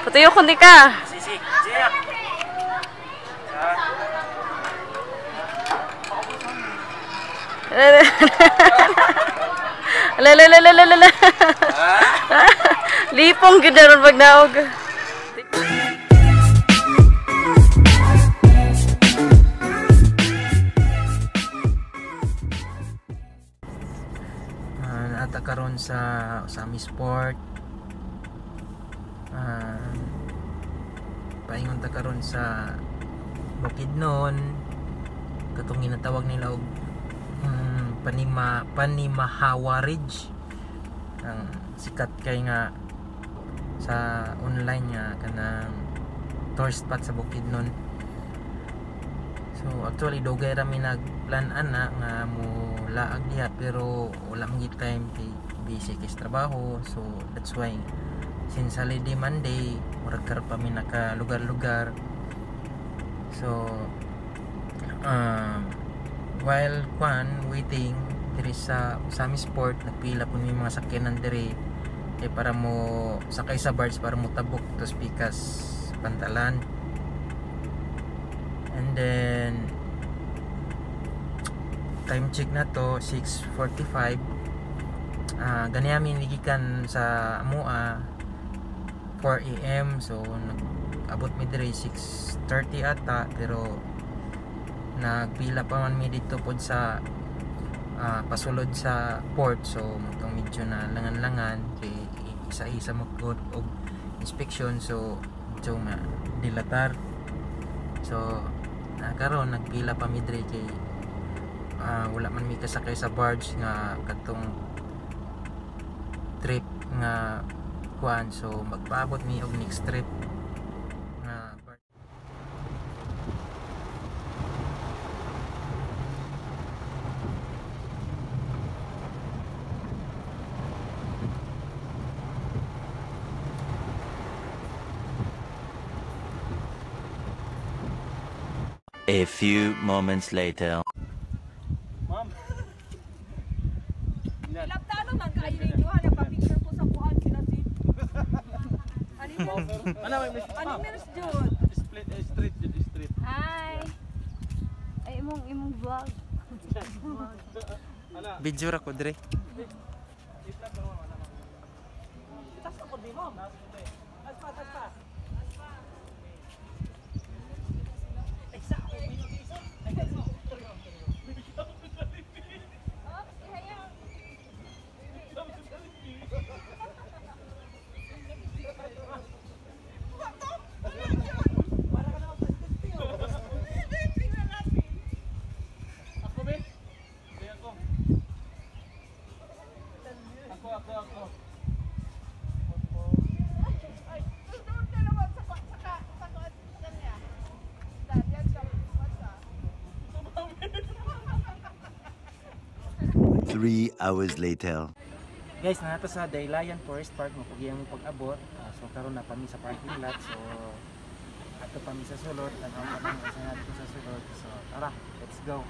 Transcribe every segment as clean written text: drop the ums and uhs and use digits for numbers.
Patuyo kundi ka. Sisi, Jia. Lalalalalalala. Lipong ganda pag naog. Naata karon sa Usami Sport. Paingon ta karon sa Bukidnon. Katong ginatawag nila og Panimahawa Ridge. Ang sikat kay nga sa online nga kanang tourist spot sa Bukidnon. So actually dugay ra mi nagplanan na nga mo laag diha, pero wala man gid time kay busy kay trabaho. So that's why since holiday Monday murag kar pa mi naka lugar-lugar. So while waiting diri sa Usami Sport, nagpila po may mga sakyanan diri para mo sakay sa barge para mo tabok to Pikas Pantalan. And then time check na to 6:45. Ganyamin ligikan sa Amua 4 AM. So nag-abot mi diri 6:30 ata, pero nagpila pa man mi dito pod sa pasulod sa port. So mutong medyo na langan-langan kay isa-isa magkod og inspection. So medyo dilatar. So karon nagpila pa mi diri kay wala man mi kasakay sa barge nga katong trip nga kuan. So magpaabot mi og next trip nga barge. A few moments later. Ma'am. Laptano man kayo ninyo, nagpa-picture ko sa kuhan sila si. Animers Jud. Street. Hi. Ay imong vlog. Video ra ko dire. Tas ako di mo. Aspa. Three hours later. Guys, nanato sa Daylayan Forest Park mo pag mo pag-abot. So karon na kami sa parking lot. So ato pa mi sa sulod, tanaw pa mi sa nato sa sulod. So tara, let's go.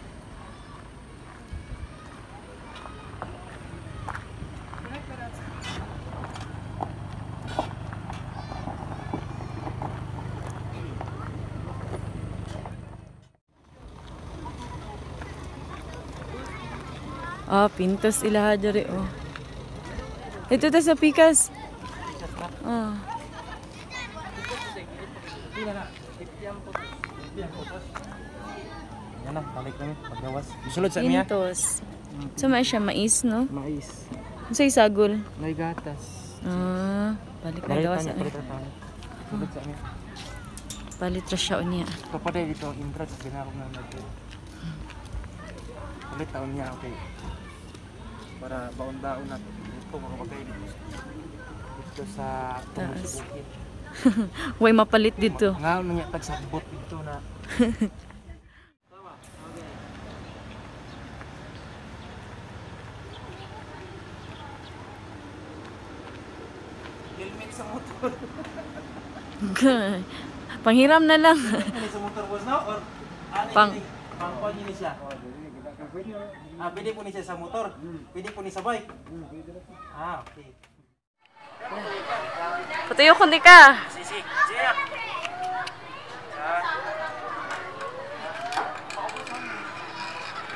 Pintos ilaha diri oh. Ito ta sa Pikas. Yan na, balik kami paggawas. Sulod sa miya. Pintos. So may siya mais, no? Mais. Sa isagol. May gatas. Balik na gawas sa Sulod sa miya. Palit ra siya unya. Kapatid dito, intro sa ginarap na natin. Ulit taon niya, okay. Para baon-baon natin. Ito, makapagay dito sa taas. Way mapalit dito. Nga, niya tagsabot dito na. Helmet sa motor. Panghiram na lang. Sa motor was na? Or Pang niya siya? Pwede po niya sa motor? Pwede po niya sa bike? Okay. Patuyo kundi ka. Sisi,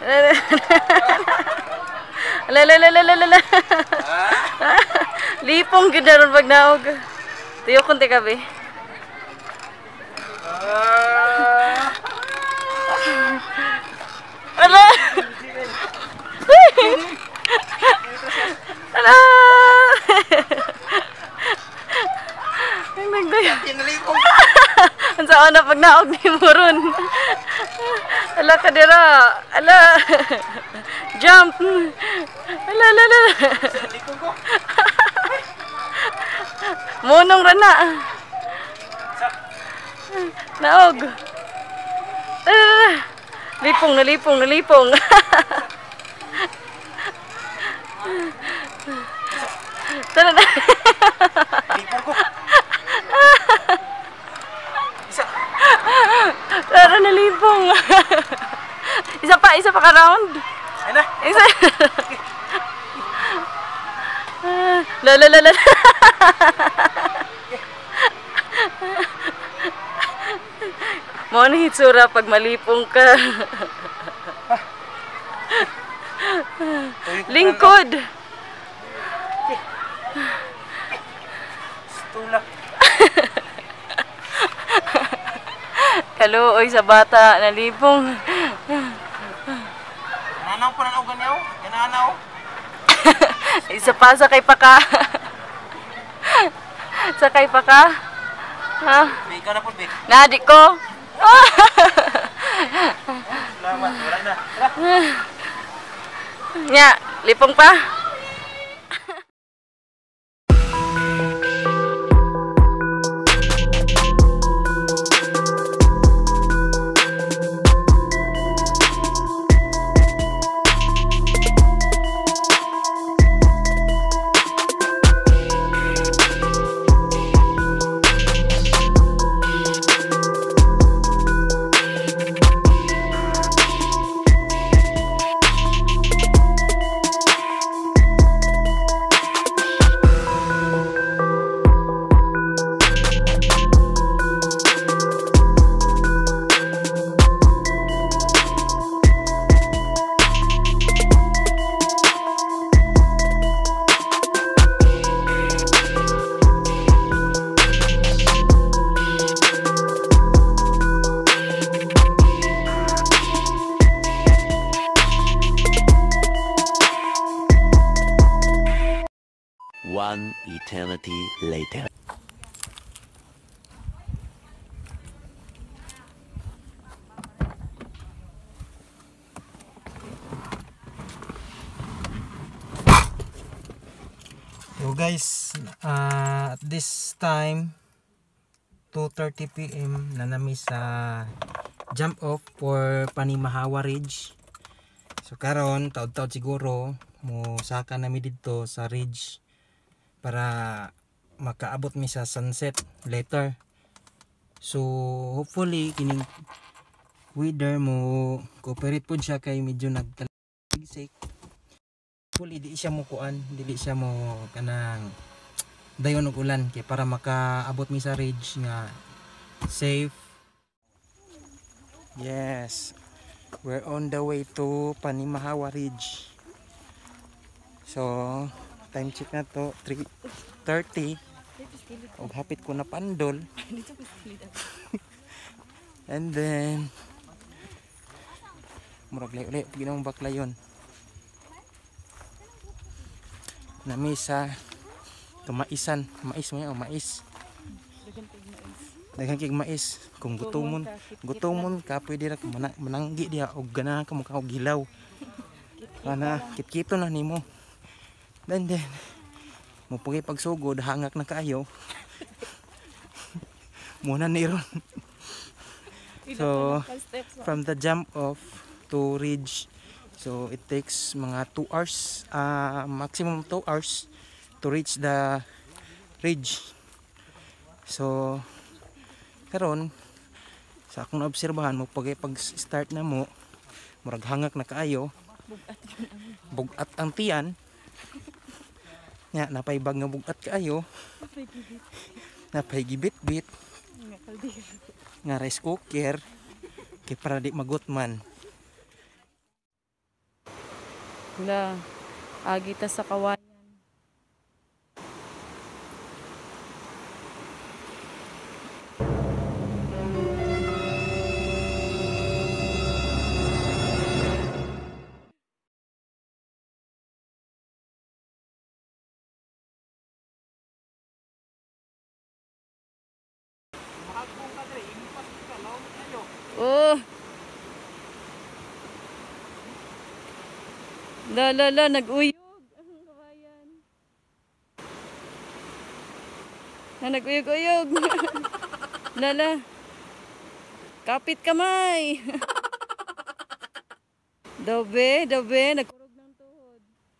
Ala. Lipong gid ron pag naog. Tuyo konti ka be. Ala. Ala. Nagdayo. Ang saan na pag naog ni mo ron. Ala ka dira. Ala. Jump. Ala. Munong ra na. Naog. Nalipong. Tara na. Tara nalipong. Isa pa ka round. Ano? Isa. La. Mo na hitsura pag malipong ka. Lingkod. Tulak. Kaluoy sa bata nalipong. Nanaw pa na ugan niyo? Kananaw? Isa pa sakay pa ka. Sakay pa ka? Ha? Be, ikaw na po, be. Nadi ko. Salamat, wala na. Tara. Nya, lipong pa. One eternity later. So guys, at this time 2:30 PM na nami sa jump off for Panimahawa Ridge. So karon taud-taud siguro mo saka nami dito sa ridge para makaabot mi sa sunset later. So hopefully kining weather mo cooperate pud siya kay medyo nagtaligsik. Hopefully di siya mo kuan, dili siya mo kanang dayon og ulan kay para makaabot mi sa ridge nga safe. Yes. We're on the way to Panimahawa Ridge. So, time check na to 3:30. Og hapit ko na pandol. And then murag lay ginawang baklayon. Nami sa kamaisan, mais mo yan, mais. Daghang kig mais. Kung gutomon ka pwede ra mananggi diha og ganahan ka mo og gilaw. Ana kitkito na nimo. Then mo pugay pagsugod hangak na kaayo. Muna ni ron. So from the jump off to ridge, so it takes mga 2 hours, maximum 2 hours to reach the ridge. So karon sa akong naobserbahan mo pag start na mo murag hangak na kaayo, bugat ang tiyan nya, napaybag nga bugat kaayo, napaygibit-bit nga rice cooker kay para di magutman. Wala. Agita sa kawayan. Oh. La, nag-uyog ang kawayan. Nag-uyog-uyog. Lala. Kapit kamay. Dobe, nagkurog ng tuhod.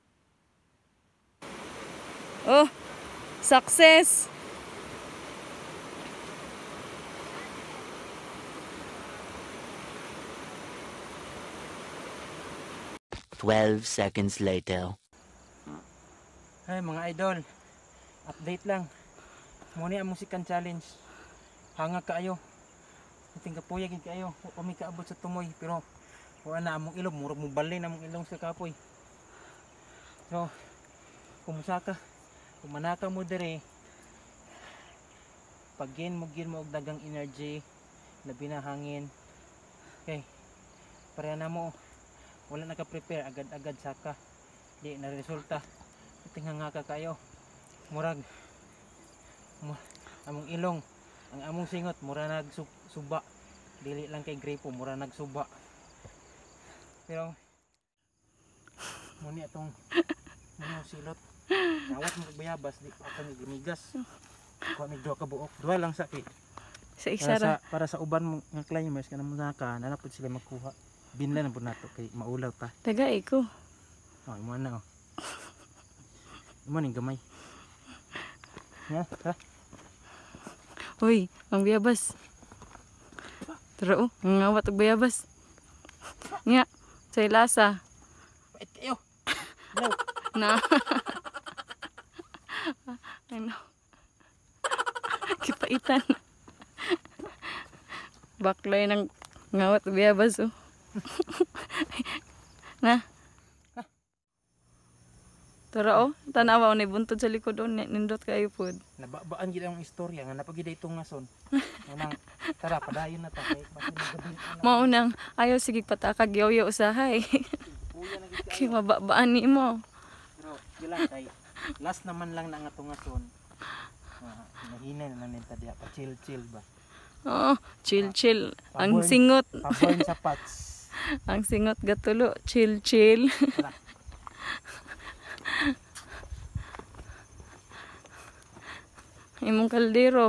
Oh, success. Twelve seconds later. Ay mga idol, update lang. Muna ang musikan challenge. Hanga kaayo. Tingka puyag kayo. Kami kaabot sa tumoy pero wala na among ilong, murag mo balin among ilong sa kapoy. So, kumusaka, kumanaka mo dire. Pagin mo og dagang energy, labi na hangin. Okay. Pareha na mo. Wala naka-prepare agad-agad saka. Di na resulta. Tingnan nga ka kayo. Murag among ilong, ang among singot mura nagsuba. Dili lang kay gripo, mura nagsuba. Pero muni atong silot. Nawat mo bayabas di pa kami gimigas. Kuha mig duha ka buok. Duha lang sa kay. Sa isa ra. Para sa uban mo nga climbers kana mo naka, nanapod sila magkuha. Binlan na po nato kay maulaw ta. Tagay ko. Oh, imo na oh. Imo ning gamay. Ya, ha? Uy, ang bayabas. Tara ngawat og bayabas. Nga, sa lasa. Wait kayo. No. Na. Ano? Kipaitan. Baklay ng ngawat og bayabas oh. Na. Tara oh, tanawa ni buntod sa likod oh, nindot kayo pod. Nababaan gid ang istorya nga napagid itong ngason. Nang tara padayon na ta kay gabi. Maunang ayaw sige patakag yaw-yaw usahay. Puya na gid Kay mababaan ni mo. pero gila kay last naman lang na nga tong ngason. Nahinay na lang ta diha pa chill ba. Oh, chill. Ang singot. Paborn sa pats. Ang singot gatulo, chill. Tara. Imong kaldero.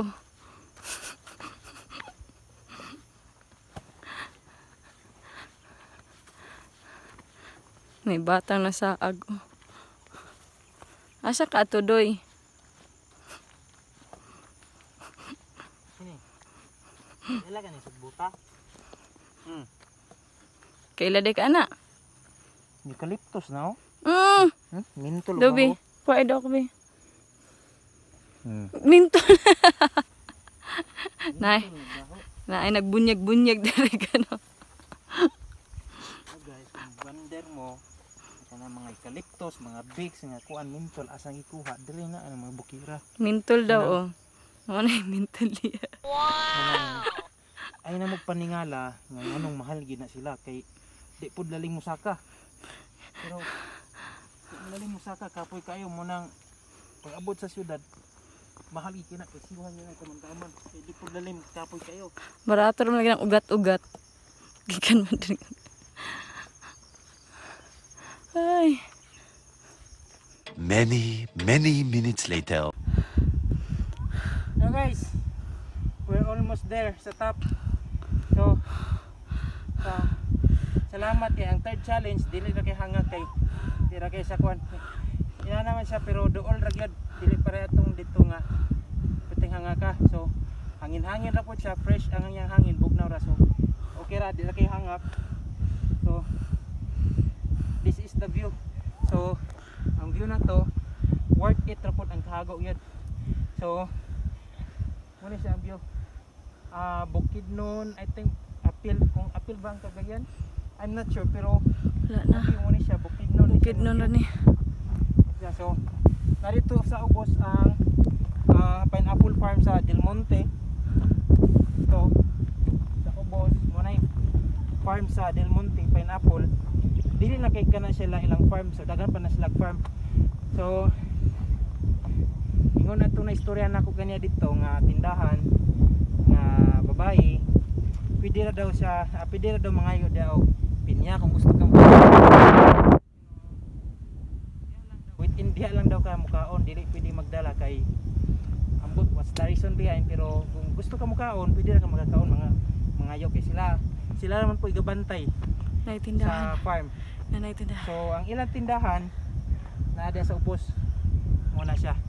May batang nasaag. Oh. Asa ka tudoy? Sini. Ila ka ni sugbuta. Kaila ka na. Eucalyptus na oh. Mintol Dobi, ba? pwede ako be. Mintol. Nay, nagbunyag-bunyag dere ka no. Guys, kung bander mo, kana mga eucalyptus, mga bigs, nga kuan mintol asang ikuha dire na ano mga bukira. Mintol daw oh. Ano yung mintol niya? Wow. Ay na magpaningala nga anong mahal gid na sila kay di pud laling musaka. Pero kung laling musaka kapoy kayo mo nang pag-abot sa syudad mahal gid na kasi siwan niya kaman-kaman kay di pud laling kapoy kayo. Barato rin lagi ng ugat-ugat. Gikan man din. Ay. Many minutes later. Now guys, we're almost there sa top. So, salamat kay ang third challenge dili ra kay hangag kay dira kay sa kwan. Ina naman siya pero dool ra gyud dili para atong dito nga puting hanga ka. So, hangin-hangin ra pud siya, fresh ang yang hangin bugnaw ra so. Okay ra dili kay hangak. So, this is the view. So, ang view na to worth it ra pud ang kahago gyud. So, muna siya ang view. Bukidnon, I think apil, kung apil ba ang Cagayan? I'm not sure pero Wala na. muna siya Bukidnon. bukid nun rin eh. Yeah, so narito sa ubos ang pineapple farm sa Del Monte. Ito sa ubos mo na farm sa Del Monte pineapple. Dili na kay kana sila ilang farm, so daghan pa na sila farm. So ingon ato na istorya nako kanya dito nga tindahan nga babae. Pwede ra daw siya, pwede ra daw mangayo daw pinya kung gusto kang with India lang daw ka mukaon, dili pwede magdala kay ambot what's the reason behind, pero kung gusto ka mukaon pwede ra ka magkaon mga ayok kay sila naman po igabantay Naitindahan. sa farm. Naitindahan. So ang ilang tindahan na ada sa ubos muna siya.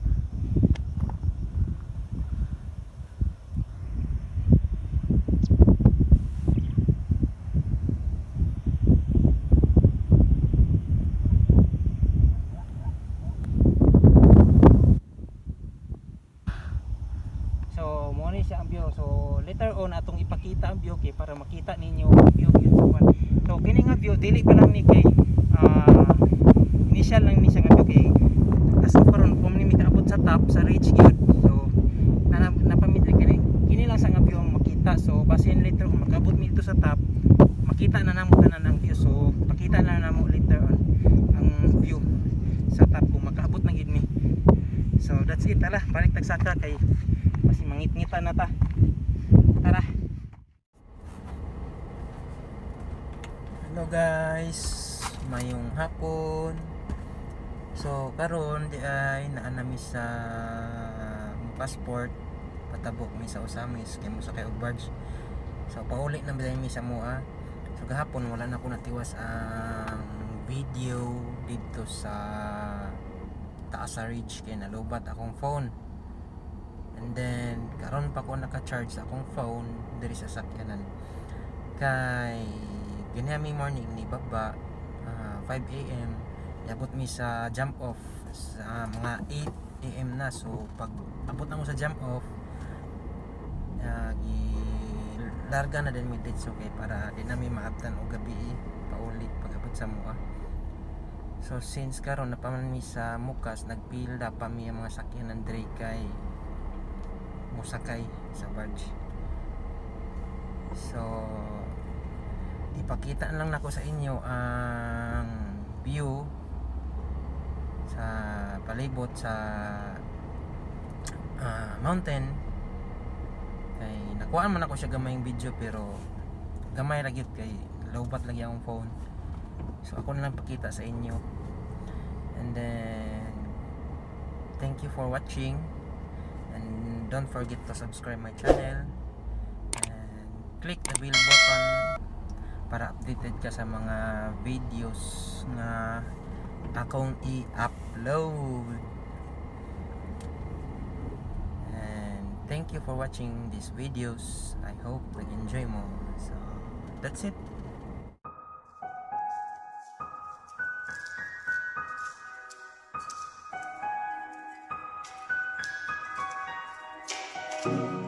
So mo ni siya ang view. So later on atong ipakita ang view kay para makita ninyo ang view yun sa one. So kini nga view dili pa lang ni kay initial lang ni siya nga view kay aso karon kung ni mikaabot sa top sa ridge gyud. So napamidri kini lang sa nga view ang makita. So basin later on makabot mi dito sa top, makita na namo tanan ang view. So pakita na namo later on ang view sa top kung makaabot na gid mi. So that's it, tala balik tagsaka kay kasi mangit-ngitan na ta. Tara. Hello guys, mayong hapon. So karon di ay naanami sa passport patabok mi sa Usamis kay mo sa kay og barge. So pauli na biday mi sa mua. So gahapon wala na ko natiwas ang video dito sa taas sa ridge kay nalubat akong phone. And then karon pa ko naka-charge sa akong phone diri sa sakyanan. Kay ginami morning ni baba 5 AM yabot mi sa jump off sa mga 8 AM na. So pag abot na mo sa jump off larga na din mi dito kay para di na mi maabtan og gabi paulit pag abot sa mua. So since karon napaman mi sa Mukas nagpilda pa mi ang mga sakyanan diri kay musakay sa barge. So ipakita lang nako sa inyo ang view sa palibot sa mountain. Kay nakuhaan man ako siya gamayng video pero gamay ra gyud kay lowbat lagi akong phone. So ako na lang pakita sa inyo. And then thank you for watching. And don't forget to subscribe my channel and click the bell button para updated ka sa mga videos na akong i-upload. And thank you for watching these videos. I hope nag-enjoy mo. So that's it.